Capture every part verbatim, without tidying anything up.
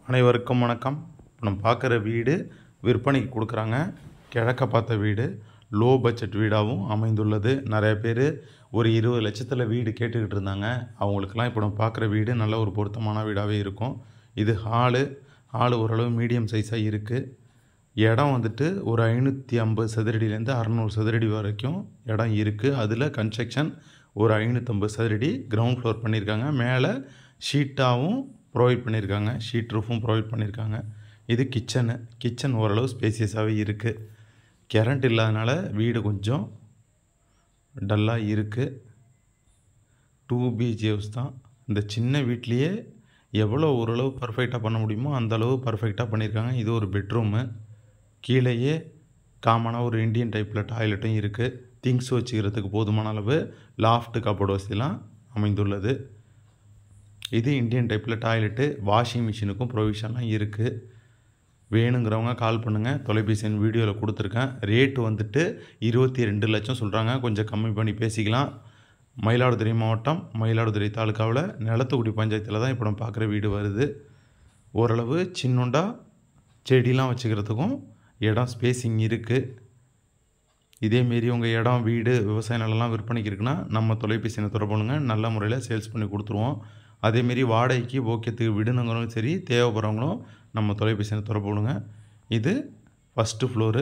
அனைவருக்கும் வணக்கம். நம்ம பார்க்குற வீடு விற்பனைக்கு கொடுக்குறாங்க. கிழக்க பார்த்த வீடு, லோ பட்ஜெட் வீடாகவும் அமைந்துள்ளது. நிறைய பேர் ஒரு இருபது லட்சத்தில் வீடு கேட்டுக்கிட்டு இருந்தாங்க. அவங்களுக்கெல்லாம் இப்போ நம்ம பார்க்குற வீடு நல்ல ஒரு பொருத்தமான வீடாகவே இருக்கும். இது ஹாலு ஹாலு ஓரளவு மீடியம் சைஸாக இருக்குது. இடம் வந்துட்டு ஒரு ஐநூற்றி ஐம்பது சதுரடியிலேருந்து அறநூறு சதுரடி வரைக்கும் இடம் இருக்குது. அதில் கன்ஸ்ட்ரக்ஷன் ஒரு ஐநூற்றம்பது சதுரடி கிரவுண்ட் ஃப்ளோர் பண்ணியிருக்காங்க. மேலே ஷீட்டாகவும் ப்ரொவைட் பண்ணியிருக்காங்க. ஷீட் ரூஃபும் ப்ரொவைட் பண்ணியிருக்காங்க. இது கிச்சனு. கிச்சன் ஓரளவு ஸ்பேசியஸாகவே இருக்குது. கரண்ட் இல்லாதனால வீடு கொஞ்சம் டல்லாக இருக்குது. டூ பிஹெச்கே ஹவுஸ் தான். இந்த சின்ன வீட்லேயே எவ்வளோ ஓரளவு பர்ஃபெக்டாக பண்ண முடியுமோ அந்தளவு பர்ஃபெக்டாக பண்ணியிருக்காங்க. இது ஒரு பெட்ரூமு. கீழேயே காமனாக ஒரு இந்தியன் டைப்பில் டாய்லெட்டும் இருக்குது. திங்ஸ் வச்சுக்கிறதுக்கு போதுமான அளவு லாஃப்ட் கப்போர்டு வசதிலாம் அமைந்துள்ளது. இது இந்தியன் டைப்பில் டாய்லெட்டு. வாஷிங் மிஷினுக்கும் ப்ரொவிஷன்லாம் இருக்குது. வேணுங்கிறவங்க கால் பண்ணுங்கள். தொலைபேசி எண் வீடியோவில் கொடுத்துருக்கேன். ரேட்டு வந்துட்டு இருபத்தி ரெண்டு லட்சம் சொல்கிறாங்க. கொஞ்சம் கம்மி பண்ணி பேசிக்கலாம். மயிலாடுதுறை மாவட்டம், மயிலாடுதுறை தாலுக்காவில் நிலத்துக்குடி பஞ்சாயத்தில் தான் இப்போ நம்ம பார்க்குற வீடு வருது. ஓரளவு சின்னொண்டா செடிலாம் வச்சுக்கிறதுக்கும் இடம் ஸ்பேஸிங் இருக்குது. இதேமாரி உங்கள் இடம், வீடு, விவசாய நிலம்லாம் விற்பனைக்கு இருக்குன்னா நம்ம தொலைபேசி எண்ணை தொடர்பு பண்ணுங்க. நல்ல முறையில் சேல்ஸ் பண்ணி கொடுத்துருவோம். அதேமாரி வாடகைக்கு ஓகேத்துக்கு விடுனுங்கிறவங்களும் சரி, தேவைப்படுறவங்களும் நம்ம தொலைபேசி எண்ணை தொடர்பு பண்ணுங்க. இது ஃபஸ்ட்டு ஃப்ளோரு.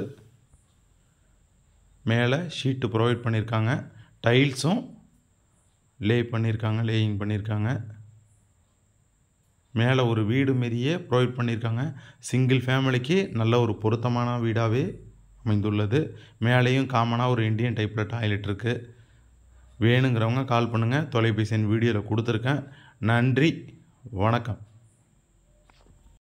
மேலே ஷீட்டு ப்ரொவைட் பண்ணியிருக்காங்க. டைல்ஸும் லே பண்ணியிருக்காங்க, லேயிங் பண்ணியிருக்காங்க. மேலே ஒரு வீடு மாரியே ப்ரொவைட் பண்ணியிருக்காங்க. சிங்கிள் ஃபேமிலிக்கு நல்ல ஒரு பொருத்தமான வீடாகவே அமைந்துள்ளது. மேலேயும் காமனாக ஒரு இந்தியன் டைப்பில் டாய்லெட் இருக்குது. வேணுங்கிறவங்க கால் பண்ணுங்கள். தொலைபேசி எண் வீடியோவில் கொடுத்துருக்கேன். நன்றி, வணக்கம்.